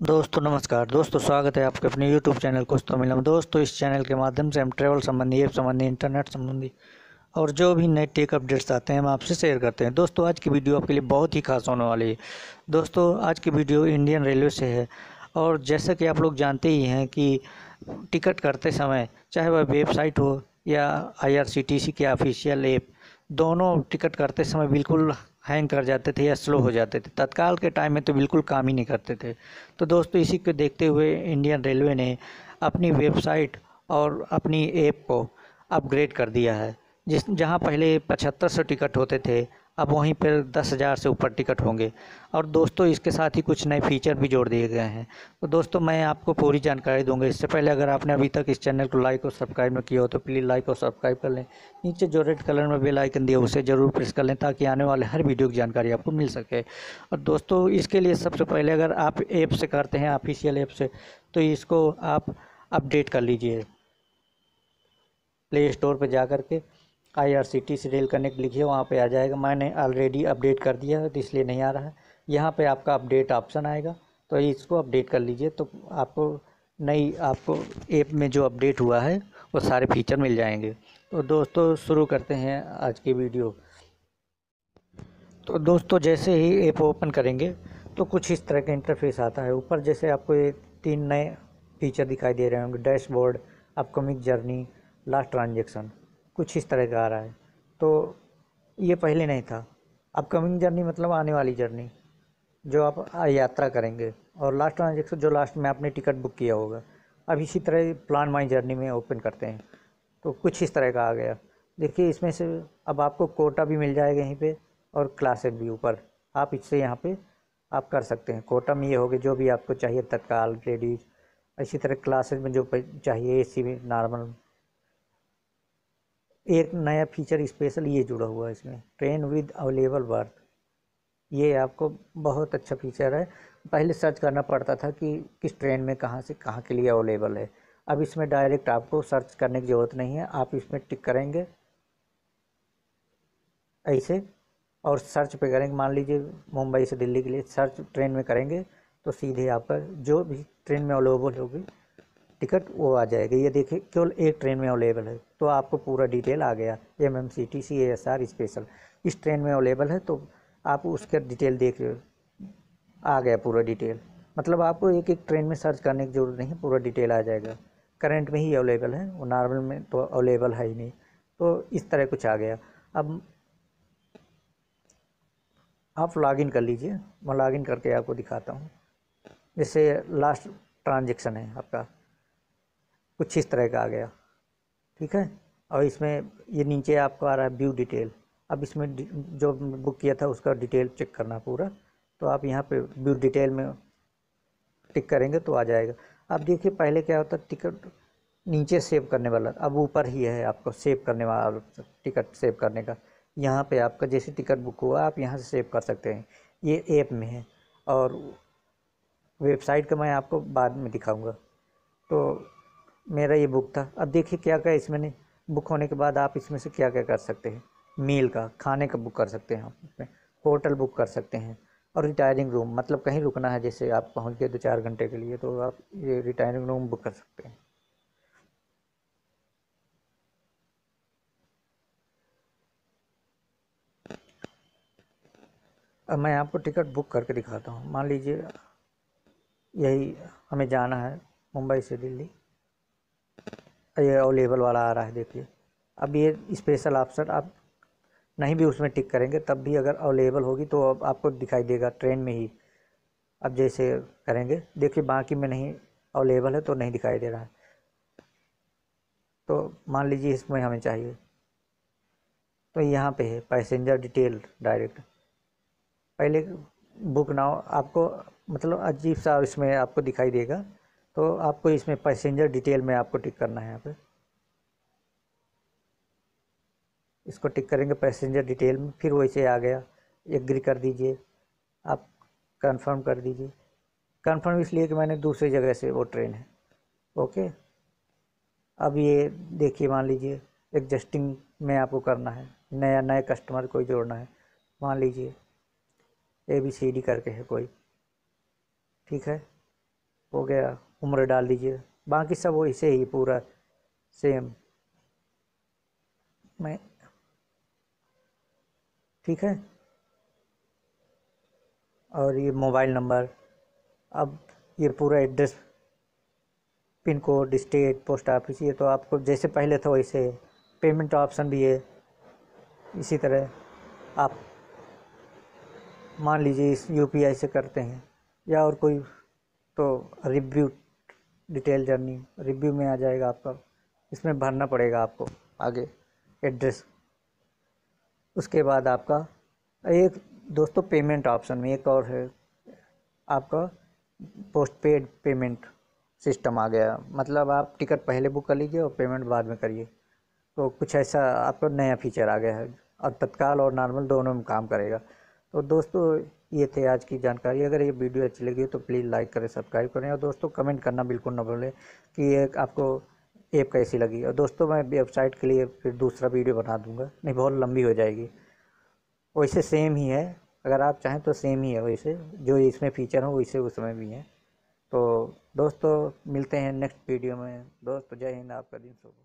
दोस्तों नमस्कार। दोस्तों स्वागत है आपके अपने YouTube चैनल कुछ तो मिला में। दोस्तों इस चैनल के माध्यम से हम ट्रैवल संबंधी, ऐप संबंधी, इंटरनेट संबंधी और जो भी नए टेक अपडेट्स आते हैं हम आपसे शेयर करते हैं। दोस्तों आज की वीडियो आपके लिए बहुत ही खास होने वाली है। दोस्तों आज की वीडियो इंडियन रेलवे से है और जैसा कि आप लोग जानते ही हैं कि टिकट करते समय चाहे वह वेबसाइट हो या IRCTC के ऑफिशियल ऐप, दोनों टिकट करते समय बिल्कुल हैंग कर जाते थे या स्लो हो जाते थे। तत्काल के टाइम में तो बिल्कुल काम ही नहीं करते थे। तो दोस्तों इसी को देखते हुए इंडियन रेलवे ने अपनी वेबसाइट और अपनी ऐप को अपग्रेड कर दिया है। जहां पहले 7500 टिकट होते थे, अब वहीं पर 10,000 से ऊपर टिकट होंगे। और दोस्तों इसके साथ ही कुछ नए फीचर भी जोड़ दिए गए हैं। तो दोस्तों मैं आपको पूरी जानकारी दूंगा। इससे पहले अगर आपने अभी तक इस चैनल को लाइक और सब्सक्राइब न किया हो तो प्लीज़ लाइक और सब्सक्राइब कर लें। नीचे जो रेड कलर में बेल आइकन दिया उसे ज़रूर प्रेस कर लें ताकि आने वाले हर वीडियो की जानकारी आपको मिल सके। और दोस्तों इसके लिए सबसे पहले अगर आप ऐप से करते हैं, ऑफिशियल ऐप से, तो इसको आप अपडेट कर लीजिए। प्ले स्टोर पर जा कर के IRCTC रेल कनेक्ट लिखिए, वहाँ पे आ जाएगा। मैंने ऑलरेडी अपडेट कर दिया है तो इसलिए नहीं आ रहा है। यहाँ पे आपका अपडेट ऑप्शन आएगा तो इसको अपडेट कर लीजिए तो आपको ऐप में जो अपडेट हुआ है वो सारे फीचर मिल जाएंगे। तो दोस्तों शुरू करते हैं आज की वीडियो। तो दोस्तों जैसे ही ऐप ओपन करेंगे तो कुछ इस तरह का इंटरफेस आता है। ऊपर जैसे आपको ये 3 नए फीचर दिखाई दे रहे होंगे, dashboard, upcoming journey, last transaction, कुछ इस तरह का आ रहा है। तो ये पहले नहीं था। अपकमिंग जर्नी मतलब आने वाली जर्नी जो आप यात्रा करेंगे, और लास्ट ट्रांजेक्शन जो लास्ट में आपने टिकट बुक किया होगा। अब इसी तरह प्लान माई जर्नी में ओपन करते हैं तो कुछ इस तरह का आ गया। देखिए इसमें से अब आपको कोटा भी मिल जाएगा यहीं पे और क्लासेस भी ऊपर। आप इससे यहाँ पे आप कर सकते हैं। कोटा में ये हो गए जो भी आपको चाहिए, तत्काल, लेडीज। इसी तरह क्लासेस में जो चाहिए, AC में, नॉर्मल। एक नया फीचर स्पेशल ये जुड़ा हुआ है इसमें, ट्रेन विद अवेलेबल बर्थ। ये आपको बहुत अच्छा फीचर है। पहले सर्च करना पड़ता था कि किस ट्रेन में कहाँ से कहाँ के लिए अवेलेबल है। अब इसमें डायरेक्ट आपको सर्च करने की ज़रूरत नहीं है। आप इसमें टिक करेंगे ऐसे और सर्च पे करेंगे। मान लीजिए मुंबई से दिल्ली के लिए सर्च ट्रेन में करेंगे तो सीधे आपका जो भी ट्रेन में अवेलेबल होगी टिकट वो आ जाएगा। ये देखिए केवल एक ट्रेन में अवेलेबल है तो आपको पूरा डिटेल आ गया। MMCTC ASR स्पेशल इस ट्रेन में अवेलेबल है तो आप उसका डिटेल देख आ गया पूरा डिटेल। मतलब आपको एक एक ट्रेन में सर्च करने की ज़रूरत नहीं, पूरा डिटेल आ जाएगा। करंट में ही अवेलेबल है, वो नॉर्मल में तो अवेलेबल है ही नहीं। तो इस तरह कुछ आ गया। अब आप लॉगिन कर लीजिए, मैं लॉगिन करके आपको दिखाता हूँ। जैसे लास्ट ट्रांजेक्शन है आपका, कुछ इस तरह का आ गया, ठीक है। और इसमें ये नीचे आपको आ रहा है व्यू डिटेल। अब इसमें जो बुक किया था उसका डिटेल चेक करना पूरा, तो आप यहाँ पे व्यू डिटेल में टिक करेंगे तो आ जाएगा। अब देखिए पहले क्या होता, टिकट नीचे सेव करने वाला, अब ऊपर ही है आपको सेव करने वाला, टिकट सेव करने का। यहाँ पे आपका जैसे टिकट बुक हुआ आप यहाँ से सेव कर सकते हैं। ये ऐप में है और वेबसाइट का मैं आपको बाद में दिखाऊंगा। तो मेरा ये बुक था। अब देखिए क्या क्या इसमें ने बुक होने के बाद आप इसमें से क्या क्या कर सकते हैं। मील का, खाने का बुक कर सकते हैं आप इसमें, होटल बुक कर सकते हैं, और रिटायरिंग रूम मतलब कहीं रुकना है, जैसे आप पहुंच गए 2-4 घंटे के लिए तो आप ये रिटायरिंग रूम बुक कर सकते हैं। अब मैं आपको टिकट बुक करके दिखाता हूँ। मान लीजिए यही हमें जाना है मुंबई से दिल्ली, ये अवेलेबल वाला आ रहा है देखिए। अब ये स्पेशल ऑप्शन आप नहीं भी उसमें टिक करेंगे तब भी अगर अवेलेबल होगी तो अब आपको दिखाई देगा ट्रेन में ही। अब जैसे करेंगे देखिए बाकी में नहीं अवेलेबल है तो नहीं दिखाई दे रहा है। तो मान लीजिए इसमें हमें चाहिए तो यहाँ पे है पैसेंजर डिटेल डायरेक्ट। पहले बुक नाउ आपको मतलब अजीब सा इसमें आपको दिखाई देगा, तो आपको इसमें पैसेंजर डिटेल में आपको टिक करना है। यहाँ पे इसको टिक करेंगे पैसेंजर डिटेल में, फिर वैसे आ गया, एग्री कर दीजिए, आप कंफर्म कर दीजिए। कंफर्म इसलिए कि मैंने दूसरी जगह से वो ट्रेन है, ओके। अब ये देखिए मान लीजिए एडजस्टिंग में आपको करना है, नए कस्टमर कोई जोड़ना है। मान लीजिए ABCD करके है कोई, ठीक है। हो गया, उम्र डाल दीजिए, बाकी सब वैसे ही पूरा सेम। मैं ठीक है। और ये मोबाइल नंबर, अब ये पूरा address, pin code, state, post office, ये तो आपको जैसे पहले था वैसे। पेमेंट ऑप्शन भी है इसी तरह। आप मान लीजिए इस यूपीआई से करते हैं या और कोई, तो रिव्यू, डिटेल जर्नी रिव्यू में आ जाएगा आपका, इसमें भरना पड़ेगा आपको आगे एड्रेस। उसके बाद आपका एक दोस्तों पेमेंट ऑप्शन में एक और है आपका, पोस्ट पेड पेमेंट सिस्टम आ गया। मतलब आप टिकट पहले बुक कर लीजिए और पेमेंट बाद में करिए, तो कुछ ऐसा आपका नया फीचर आ गया है और तत्काल और नॉर्मल दोनों में काम करेगा। तो दोस्तों ये थे आज की जानकारी। अगर ये वीडियो अच्छी लगी तो प्लीज़ लाइक करें, सब्सक्राइब करें, और दोस्तों कमेंट करना बिल्कुल ना भूलें कि ये आपको ऐप कैसी लगी। और दोस्तों मैं वेबसाइट के लिए फिर दूसरा वीडियो बना दूंगा, नहीं बहुत लंबी हो जाएगी। वैसे सेम ही है, अगर आप चाहें तो सेम ही है, वैसे जो इसमें फ़ीचर हो वैसे उसमें भी हैं। तो दोस्तों मिलते हैं नेक्स्ट वीडियो में। दोस्तों जय हिंद, आपका दिन शुभ हो।